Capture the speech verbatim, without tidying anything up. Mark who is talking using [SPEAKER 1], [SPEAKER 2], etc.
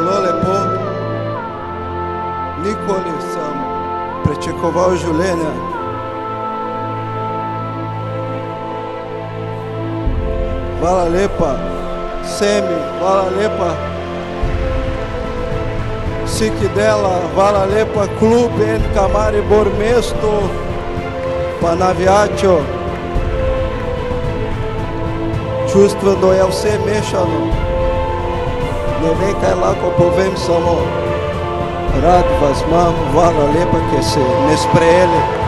[SPEAKER 1] zelo lepo. Nikoli sem pričakoval življenja. Hvala lepa Semi, hvala lepa vsi, ki dela, hvala lepa klub N K Maribor mestu, pa navijačo. Čustveno je vse mešano. Ne vem, kaj lahko povem, samo rad vas imam, hvala lepa, ki ste me sprejeli.